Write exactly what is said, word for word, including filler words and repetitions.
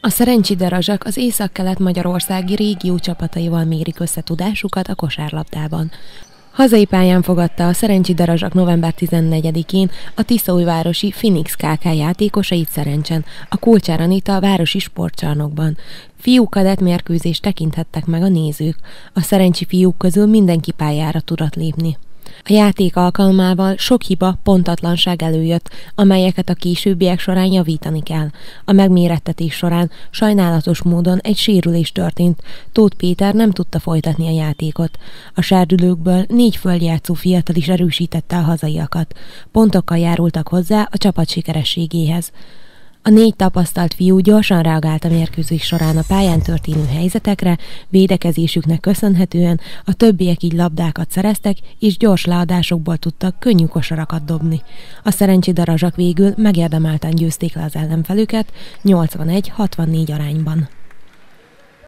A Szerencsi Darazsak az északkelet-magyarországi régió csapataival mérik össze tudásukat a kosárlabdában. Hazai pályán fogadta a Szerencsi Darazsak november tizennegyedikén a tiszaújvárosi Phoenix ká ká játékosait Szerencsen, a Kulcsár Anita városi sportcsarnokban. Fiúk kadett mérkőzést tekinthettek meg a nézők. A szerencsi fiúk közül mindenki pályára tudott lépni. A játék alkalmával sok hiba, pontatlanság előjött, amelyeket a későbbiek során javítani kell. A megmérettetés során sajnálatos módon egy sérülés történt. Tóth Péter nem tudta folytatni a játékot. A serdülőkből négy földjátszó fiatal is erősítette a hazaiakat. Pontokkal járultak hozzá a csapat sikerességéhez. A négy tapasztalt fiú gyorsan reagált a mérkőzés során a pályán történő helyzetekre, védekezésüknek köszönhetően a többiek így labdákat szereztek, és gyors leadásokból tudtak könnyű kosarakat dobni. A Szerencsi Darazsak végül megérdemelten győzték le az ellenfelüket nyolcvanegy hatvannégy arányban.